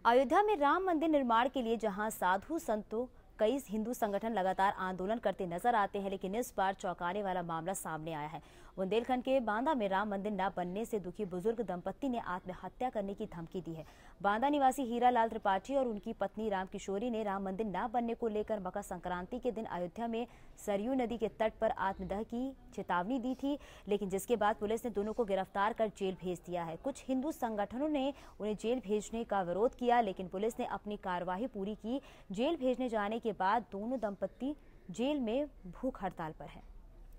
अयोध्या में राम मंदिर निर्माण के लिए जहां साधु संतों कई हिंदू संगठन लगातार आंदोलन करते नजर आते हैं, लेकिन इस बार चौंकाने वाला मामला सामने आया है। बुंदेलखंड के बांदा में राम मंदिर न बनने से दुखी बुजुर्ग दंपत्ति ने आत्महत्या करने की धमकी दी है। बांदा निवासी हीरा लाल त्रिपाठी और उनकी पत्नी राम किशोरी ने राम मंदिर न बनने को लेकर मकर संक्रांति के दिन अयोध्या में सरयू नदी के तट पर आत्मदाह की चेतावनी दी थी, लेकिन जिसके बाद पुलिस ने दोनों को गिरफ्तार कर जेल भेज दिया है। कुछ हिंदू संगठनों ने उन्हें जेल भेजने का विरोध किया, लेकिन पुलिस ने अपनी कार्यवाही पूरी की। जेल भेजने जाने के बाद दोनों दंपत्ति जेल में भूख हड़ताल पर है।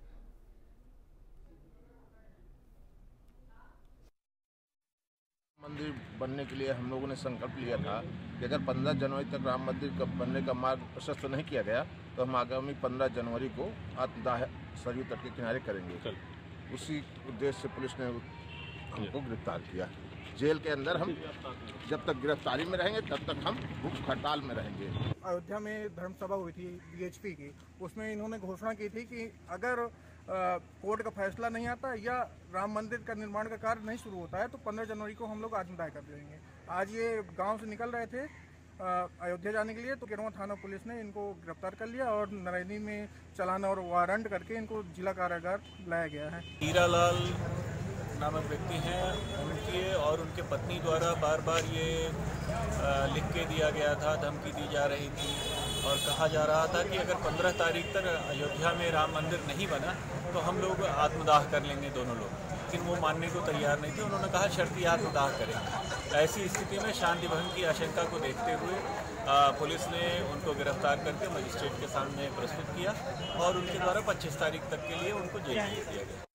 मंदिर बनने के लिए हम लोगों ने संकल्प लिया था कि अगर 15 जनवरी तक राम मंदिर बनने का मार्ग प्रशस्त नहीं किया गया तो हम आगामी 15 जनवरी को आत्मदाह सरयू तट के किनारे करेंगे। उसी उद्देश्य से पुलिस ने हमको गिरफ्तार किया। जेल के अंदर हम जब तक गिरफ्तारी में रहेंगे तब तक हम भूख हड़ताल में रहेंगे। अयोध्या में धर्म सभा हुई थी बीएचपी की, उसमें इन्होंने घोषणा की थी कि अगर कोर्ट का फैसला नहीं आता या राम मंदिर का निर्माण का कार्य नहीं शुरू होता है तो 15 जनवरी को हम लोग आत्मदाह कर देंगे। आज ये गांव से निकल रहे थे अयोध्या जाने के लिए, तो केरवा थाना पुलिस ने इनको गिरफ्तार कर लिया और नरैनी में चालान और वारंट करके इनको जिला कारागार लाया गया है। हीरा लाल नामक व्यक्ति हैं, उनके और उनके पत्नी द्वारा बार बार ये लिख के दिया गया था, धमकी दी जा रही थी और कहा जा रहा था कि अगर 15 तारीख तक अयोध्या में राम मंदिर नहीं बना तो हम लोग आत्मदाह कर लेंगे दोनों लोग, लेकिन वो मानने को तैयार नहीं थे। उन्होंने कहा शर्ती आत्मदाह करेंगे। ऐसी स्थिति में शांति भंग की आशंका को देखते हुए पुलिस ने उनको गिरफ्तार करके मजिस्ट्रेट के सामने प्रस्तुत किया और उनके द्वारा 25 तारीख तक के लिए उनको जेल भेज दिया गया।